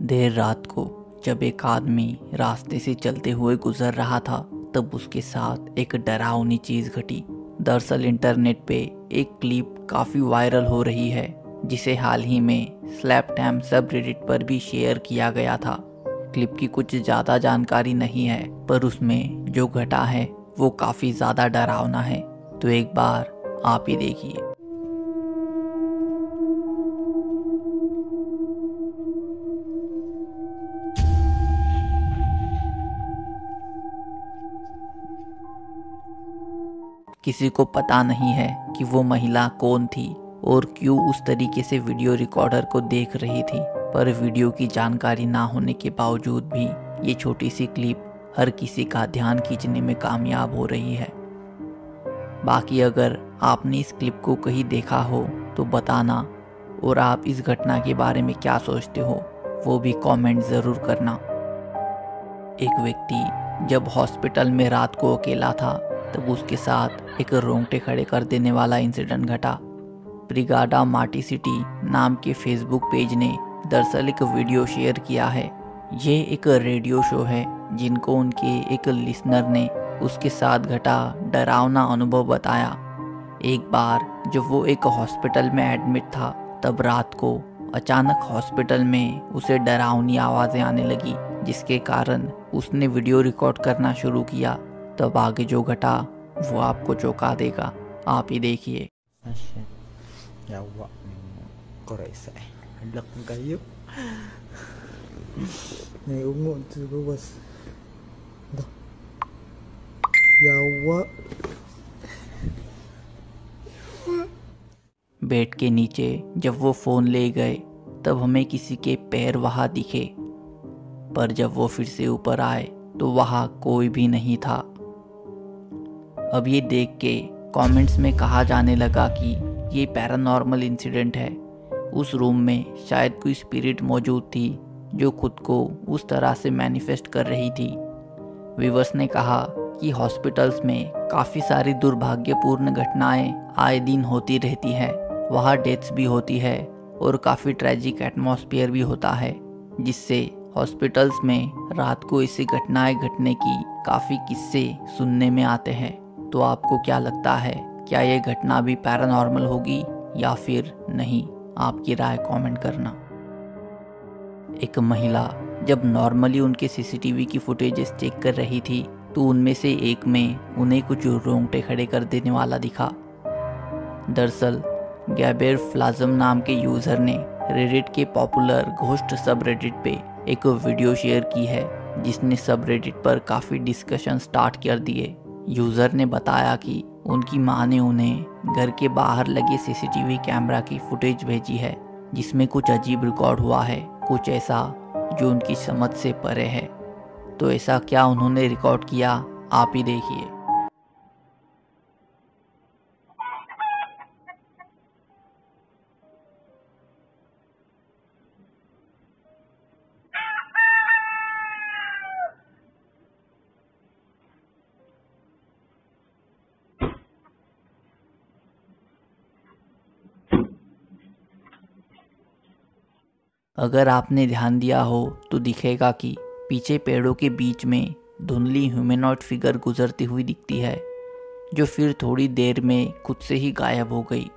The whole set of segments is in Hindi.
देर रात को जब एक आदमी रास्ते से चलते हुए गुजर रहा था तब उसके साथ एक डरावनी चीज घटी। दरअसल इंटरनेट पे एक क्लिप काफी वायरल हो रही है जिसे हाल ही में स्लैपटैम सबरेडिट पर भी शेयर किया गया था। क्लिप की कुछ ज़्यादा जानकारी नहीं है पर उसमें जो घटा है वो काफ़ी ज़्यादा डरावना है, तो एक बार आप ही देखिए। किसी को पता नहीं है कि वो महिला कौन थी और क्यों उस तरीके से वीडियो रिकॉर्डर को देख रही थी, पर वीडियो की जानकारी ना होने के बावजूद भी ये छोटी सी क्लिप हर किसी का ध्यान खींचने में कामयाब हो रही है। बाकी अगर आपने इस क्लिप को कहीं देखा हो तो बताना, और आप इस घटना के बारे में क्या सोचते हो वो भी कमेंट ज़रूर करना। एक व्यक्ति जब हॉस्पिटल में रात को अकेला था तब उसके साथ एक रोंगटे खड़े कर देने वाला इंसिडेंट घटा। ब्रिगाडा माटी सिटी नाम के फेसबुक पेज ने दरअसल एक वीडियो शेयर किया है। ये एक रेडियो शो है जिनको उनके एक लिसनर ने उसके साथ घटा डरावना अनुभव बताया। एक बार जब वो एक हॉस्पिटल में एडमिट था तब रात को अचानक हॉस्पिटल में उसे डरावनी आवाज़ें आने लगी, जिसके कारण उसने वीडियो रिकॉर्ड करना शुरू किया। तब आगे जो घटा वो आपको चौंका देगा, आप ही देखिए। Ya Allah, korek lek kayu. Này ungu tu bas. Ya Allah. Bed के नीचे जब वो फ़ोन ले गए तब हमें किसी के पैर वहाँ दिखे, पर जब वो फिर से ऊपर आए तो वहाँ कोई भी नहीं था। अब ये देख के कमेंट्स में कहा जाने लगा कि ये पैरानॉर्मल इंसिडेंट है। उस रूम में शायद कोई स्पिरिट मौजूद थी जो खुद को उस तरह से मैनिफेस्ट कर रही थी। व्यूअर्स ने कहा कि हॉस्पिटल्स में काफ़ी सारी दुर्भाग्यपूर्ण घटनाएं आए दिन होती रहती है, वहाँ डेथ्स भी होती है और काफ़ी ट्रेजिक एटमॉस्फेयर भी होता है, जिससे हॉस्पिटल्स में रात को ऐसी घटनाएं घटने की काफ़ी किस्से सुनने में आते हैं। तो आपको क्या लगता है, क्या ये घटना भी पैरानॉर्मल होगी या फिर नहीं? आपकी राय कमेंट करना। एक महिला जब नॉर्मली उनके सीसीटीवी की फुटेजेस चेक कर रही थी तो उनमें से एक में उन्हें कुछ रोंगटे खड़े कर देने वाला दिखा। दरअसल गैबेर फ्लाजम नाम के यूज़र ने रेडिट के पॉपुलर घोस्ट सब रेडिट पे एक वीडियो शेयर की है जिसने सब रेडिट पर काफ़ी डिस्कशन स्टार्ट कर दिए। यूज़र ने बताया कि उनकी माँ ने उन्हें घर के बाहर लगे सीसीटीवी कैमरा की फुटेज भेजी है जिसमें कुछ अजीब रिकॉर्ड हुआ है, कुछ ऐसा जो उनकी समझ से परे है। तो ऐसा क्या उन्होंने रिकॉर्ड किया, आप ही देखिए। अगर आपने ध्यान दिया हो तो दिखेगा कि पीछे पेड़ों के बीच में धुंधली ह्यूमनॉइड फिगर गुजरती हुई दिखती है, जो फिर थोड़ी देर में खुद से ही गायब हो गई।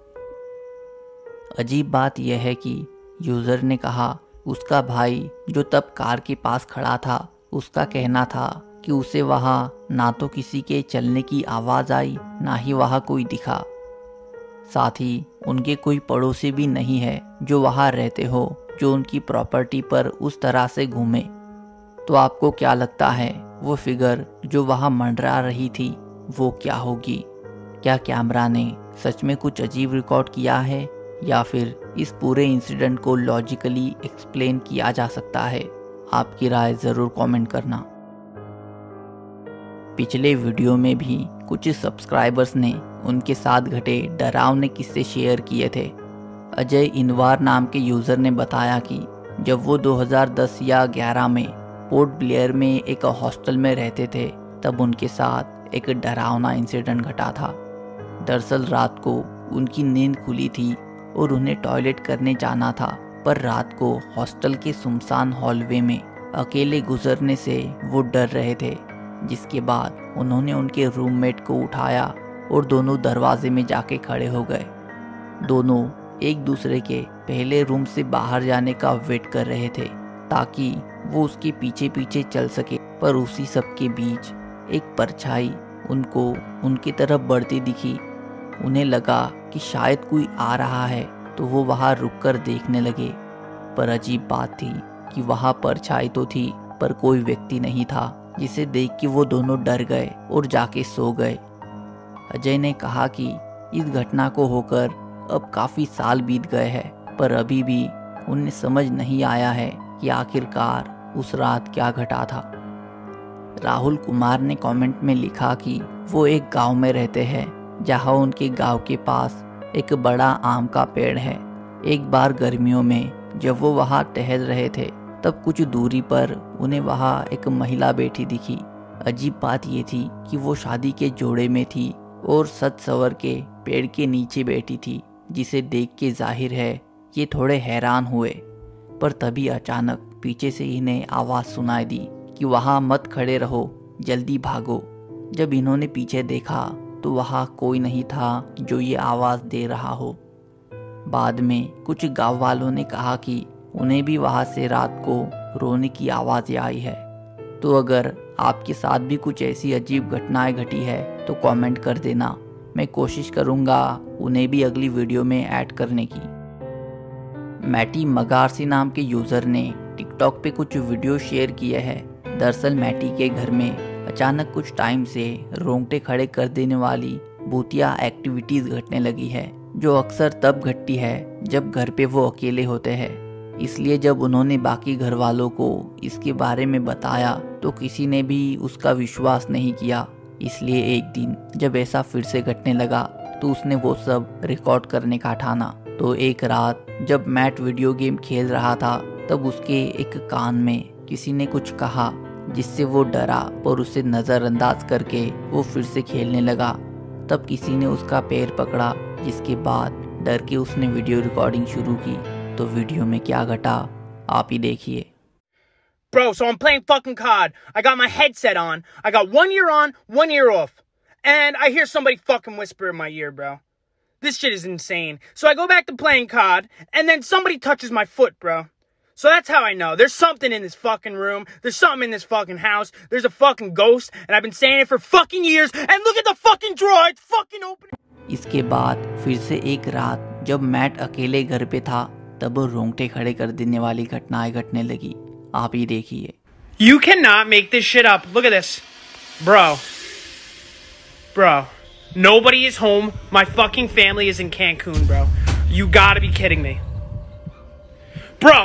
अजीब बात यह है कि यूज़र ने कहा उसका भाई जो तब कार के पास खड़ा था, उसका कहना था कि उसे वहाँ ना तो किसी के चलने की आवाज़ आई ना ही वहाँ कोई दिखा। साथ ही उनके कोई पड़ोसी भी नहीं है जो वहाँ रहते हो जो उनकी प्रॉपर्टी पर उस तरह से घूमे। तो आपको क्या लगता है, वो फिगर जो वहाँ मंडरा रही थी वो क्या होगी? क्या कैमरा ने सच में कुछ अजीब रिकॉर्ड किया है या फिर इस पूरे इंसिडेंट को लॉजिकली एक्सप्लेन किया जा सकता है? आपकी राय ज़रूर कमेंट करना। पिछले वीडियो में भी कुछ सब्सक्राइबर्स ने उनके साथ घटे डरावने किस्से शेयर किए थे। अजय इनवार नाम के यूज़र ने बताया कि जब वो 2010 या 11 में पोर्ट ब्लेयर में एक हॉस्टल में रहते थे तब उनके साथ एक डरावना इंसिडेंट घटा था। दरअसल रात को उनकी नींद खुली थी और उन्हें टॉयलेट करने जाना था, पर रात को हॉस्टल के सुनसान हॉलवे में अकेले गुजरने से वो डर रहे थे। जिसके बाद उन्होंने उनके रूममेट को उठाया और दोनों दरवाजे में जाके खड़े हो गए। दोनों एक दूसरे के पहले रूम से बाहर जाने का वेट कर रहे थे ताकि वो उसके पीछे पीछे चल सके, पर उसी सब के बीच एक परछाई उनको उनकी तरफ बढ़ती दिखी। उन्हें लगा कि शायद कोई आ रहा है तो वो वहाँ रुककर देखने लगे, पर अजीब बात थी कि वहाँ परछाई तो थी पर कोई व्यक्ति नहीं था, जिसे देख के वो दोनों डर गए और जाके सो गए। अजय ने कहा कि इस घटना को होकर अब काफ़ी साल बीत गए हैं, पर अभी भी उन्हें समझ नहीं आया है कि आखिरकार उस रात क्या घटा था। राहुल कुमार ने कमेंट में लिखा कि वो एक गांव में रहते हैं जहां उनके गांव के पास एक बड़ा आम का पेड़ है। एक बार गर्मियों में जब वो वहां टहल रहे थे तब कुछ दूरी पर उन्हें वहां एक महिला बैठी दिखी। अजीब बात ये थी कि वो शादी के जोड़े में थी और सज संवर के पेड़ के नीचे बैठी थी, जिसे देख के जाहिर है ये थोड़े हैरान हुए। पर तभी अचानक पीछे से इन्हें आवाज़ सुनाई दी कि वहाँ मत खड़े रहो, जल्दी भागो। जब इन्होंने पीछे देखा तो वहाँ कोई नहीं था जो ये आवाज़ दे रहा हो। बाद में कुछ गांव वालों ने कहा कि उन्हें भी वहाँ से रात को रोने की आवाज़ें आई है। तो अगर आपके साथ भी कुछ ऐसी अजीब घटनाएं घटी है तो कमेंट कर देना, मैं कोशिश करूँगा उन्हें भी अगली वीडियो में ऐड करने की। मैटी मगारसी नाम के यूज़र ने टिकटॉक पे कुछ वीडियो शेयर किए हैं। दरअसल मैटी के घर में अचानक कुछ टाइम से रोंगटे खड़े कर देने वाली भूतिया एक्टिविटीज़ घटने लगी है, जो अक्सर तब घटती है जब घर पे वो अकेले होते हैं। इसलिए जब उन्होंने बाकी घर वालों को इसके बारे में बताया तो किसी ने भी उसका विश्वास नहीं किया। इसलिए एक दिन जब ऐसा फिर से घटने लगा तो उसने वो सब रिकॉर्ड करने का ठाना। तो एक रात जब मैट वीडियो गेम खेल रहा था तब उसके एक कान में किसी ने कुछ कहा, जिससे वो डरा और उसे नज़रअंदाज करके वो फिर से खेलने लगा। तब किसी ने उसका पैर पकड़ा, जिसके बाद डर के उसने वीडियो रिकॉर्डिंग शुरू की। तो वीडियो में क्या घटा आप ही देखिए। Bro, so I'm playing fucking COD. I got my headset on. I got one ear on, one ear off. And I hear somebody fucking whisper in my ear, bro. This shit is insane. So I go back to playing COD, and then somebody touches my foot, bro. So that's how I know. There's something in this fucking room. There's something in this fucking house. There's a fucking ghost, and I've been saying it for fucking years. And look at the fucking drawer. It's fucking open. इसके बाद फिर से एक रात जब मैट अकेले घर पे था तब रोंगटे खड़े कर देने वाली घटनाएं घटने लगी। आप ही देखिए। You cannot make this shit up. Look at this. Bro. Nobody is home. My fucking family is in Cancun, bro. You gotta be kidding me. Bro.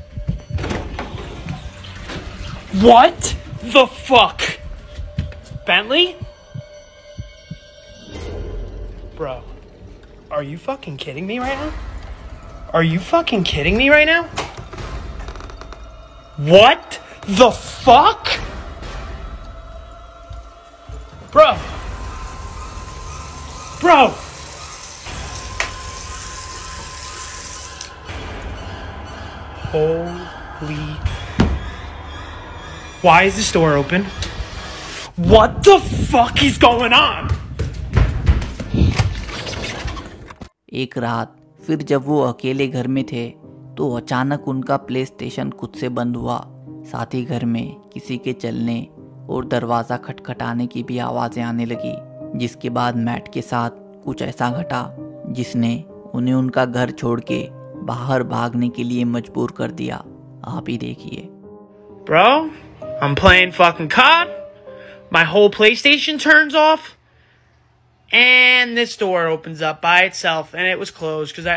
What the fuck? Bentley? Bro. Are you fucking kidding me right now? Are you fucking kidding me right now? What the fuck? Bro. Holy. Why is this door open? What the fuck is going on? एक रात फिर जब वो अकेले घर में थे तो अचानक उनका प्ले स्टेशन खुद से बंद हुआ। साथ ही घर में किसी के चलने और दरवाज़ा खटखटाने की भी आवाज़ें आने लगी, जिसके बाद मैट के साथ कुछ ऐसा घटा जिसने उन्हें उनका घर छोड़ के बाहर भागने के लिए मजबूर कर दिया। आप ही देखिए। Bro, I'm playing fucking COD. My whole PlayStation turns off. And this door opens up by itself, and it was closed because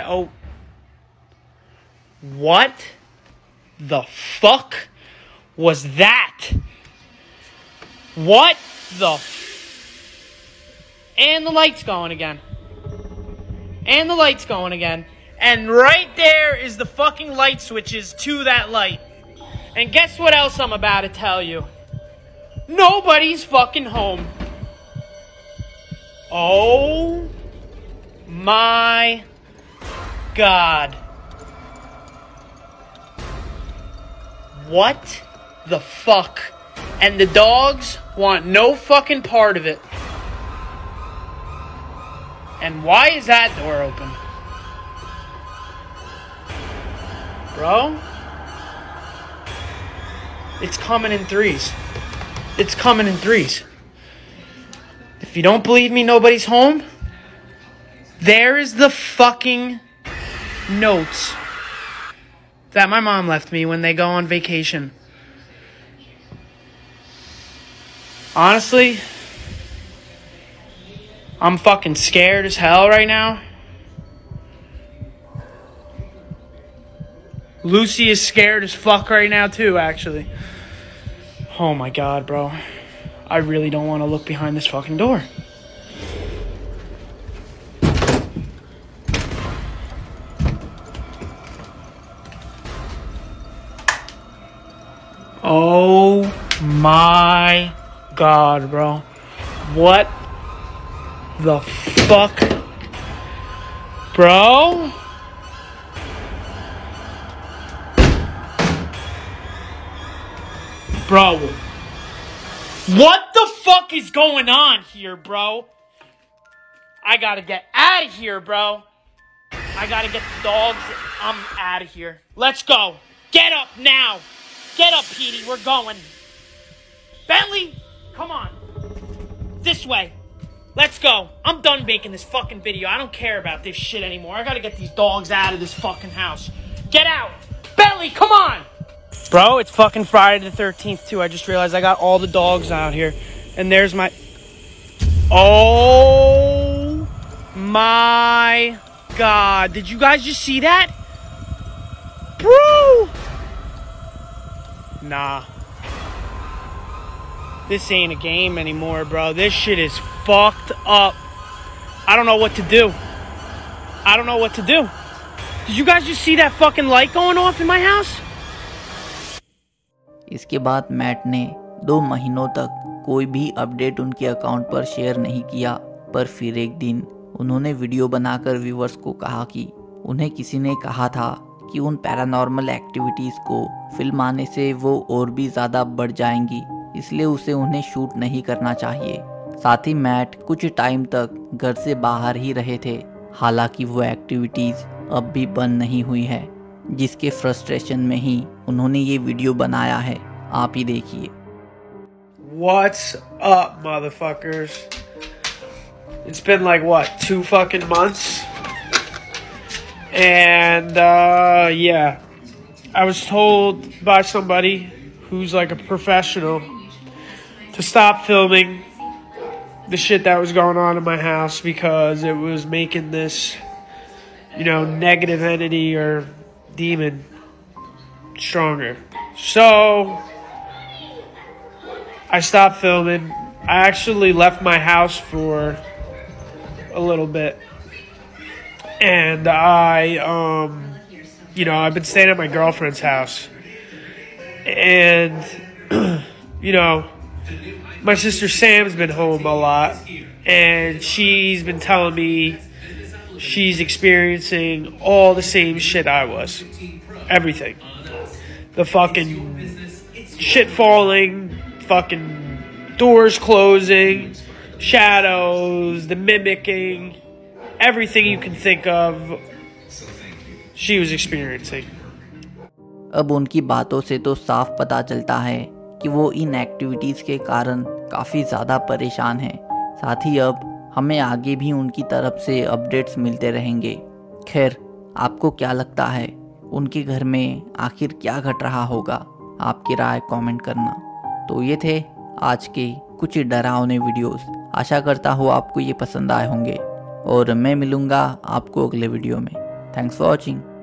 What the fuck was that? What the And the light's going again. And the light's going again. And right there is the fucking light switches to that light. And guess what else I'm about to tell you? Nobody's fucking home. Oh my God. What the fuck? And the dogs want no fucking part of it. And why is that door open? Bro? It's coming in threes. It's coming in threes. If you don't believe me, nobody's home. There is the fucking notes that my mom left me when they go on vacation. Honestly, I'm fucking scared as hell right now. Lucy is scared as fuck right now too, actually. Oh my god, bro. I really don't want to look behind this fucking door. Oh my god, bro. What the fuck? Bro? Bro. What the fuck is going on here, bro? I gotta get out of here, bro. I gotta get the dogs. I'm out of here. Let's go. Get up now. Get up, Petey. We're going. Bentley, come on. This way. Let's go. I'm done making this fucking video. I don't care about this shit anymore. I gotta get these dogs out of this fucking house. Get out. Bentley, come on. Bro, it's fucking Friday the 13th, too. I just realized I got all the dogs out here. And there's my... Oh my god. Did you guys just see that? Bro! Nah. This ain't a game anymore, bro. This shit is fucked up. I don't know what to do. I don't know what to do. Did you guys just see that fucking light going off in my house? इसके बाद मैट ने 2 महीनों तक कोई भी अपडेट उनके अकाउंट पर शेयर नहीं किया, पर फिर एक दिन उन्होंने वीडियो बनाकर व्यूअर्स को कहा कि उन्हें किसी ने कहा था कि उन पैरानॉर्मल एक्टिविटीज़ को फिल्म आने से वो और भी ज़्यादा बढ़ जाएंगी, इसलिए उसे उन्हें शूट नहीं करना चाहिए। साथ ही मैट कुछ टाइम तक घर से बाहर ही रहे थे, हालांकि वो एक्टिविटीज़ अब भी बंद नहीं हुई है, जिसके फ्रस्ट्रेशन में ही उन्होंने ये वीडियो बनाया है। आप ही देखिए। What's up, motherfuckers? It's been like, what, 2 fucking months? And, yeah. I was told by somebody who's like a professional to stop filming the shit that was going on in my house because it was making this, you know, negative entity or demon stronger. So I stopped filming. I actually left my house for a little bit, and you know, I've been staying at my girlfriend's house, and you know, my sister Sam's been home a lot, and she's been telling me she's experiencing all the same shit I was. Everything. The fucking shit falling, fucking doors closing, shadows, the mimicking, everything you can think of, she was experiencing. अब उनकी बातों से तो साफ पता चलता है कि वो इन एक्टिविटीज़ के कारण काफ़ी ज़्यादा परेशान हैं। साथ ही अब हमें आगे भी उनकी तरफ से अपडेट्स मिलते रहेंगे। खैर, आपको क्या लगता है उनके घर में आखिर क्या घट रहा होगा? आपकी राय कमेंट करना। तो ये थे आज के कुछ डरावने वीडियोस। आशा करता हूँ आपको ये पसंद आए होंगे और मैं मिलूँगा आपको अगले वीडियो में। Thanks for watching.